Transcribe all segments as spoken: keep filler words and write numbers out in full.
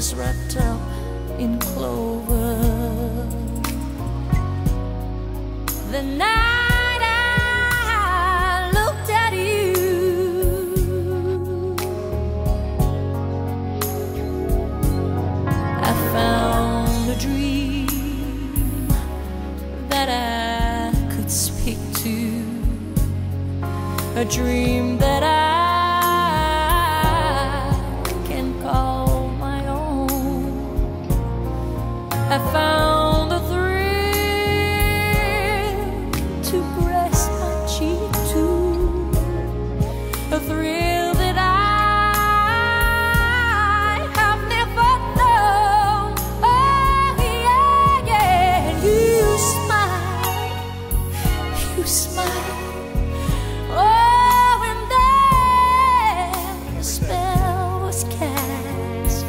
was wrapped up in clover. The night I looked at you, I found a dream that I could speak to, a dream that I can call my own. I found a thrill to press my cheek to, a thrill that I have never known. Oh yeah, yeah. You smile, you smile. Oh, and then the spell was cast,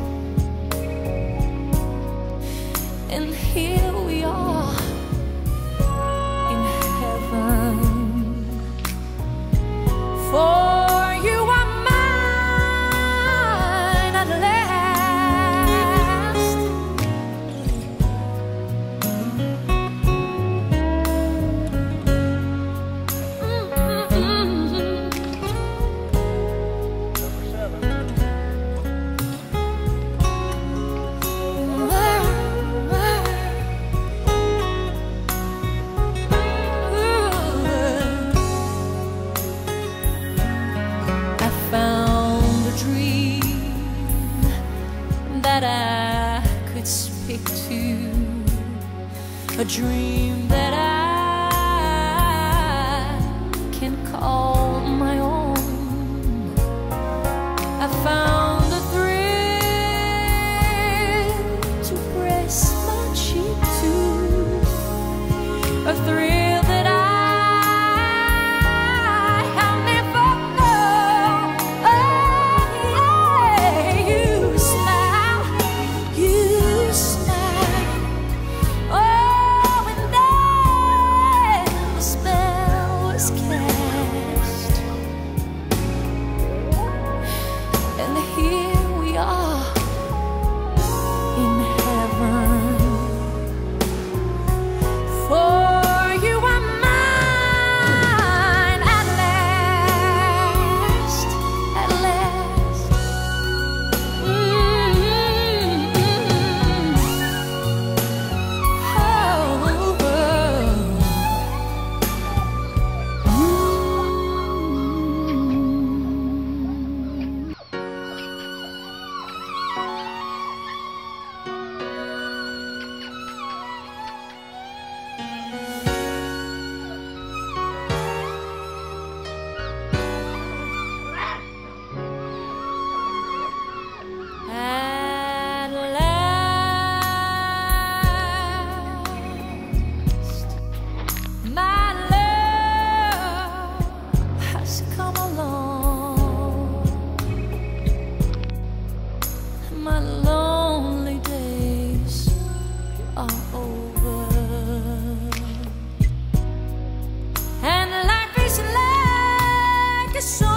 and here we are in heaven. For you are mine at last. I found a dream that I could speak to, a dream that I can call my own. I found a thrill to press my cheek to, a thrill that I have never known. Oh yeah, you smile, you smile. Oh, and then the spell was cast, and here we are in heaven. For you are mine at last, at last. Mm-hmm. Oh, at last, my love has come along. My lonely days are over, and life is like a song.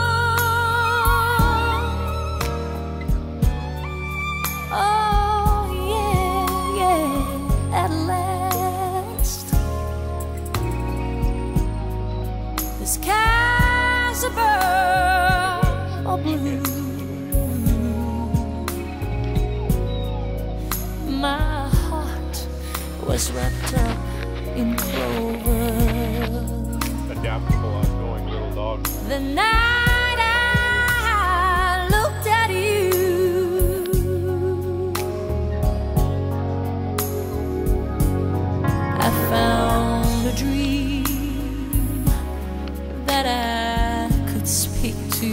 Oh yeah, yeah, at last the skies above are blue. My heart was wrapped up in clover. Adaptable, outgoing little dog. The night I looked at you, I found a dream that I could speak to,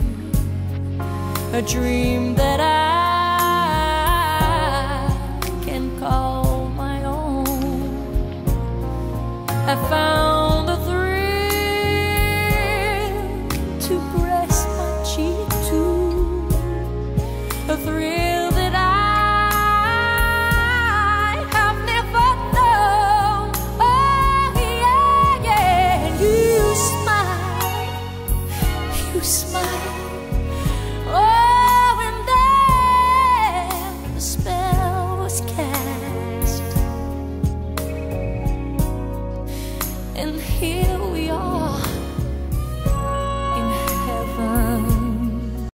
a dream that I can call my own. I found a thrill to press my cheek to, a thrill that I have never known. Oh yeah, yeah. You smile, you smile. Oh, and then heart.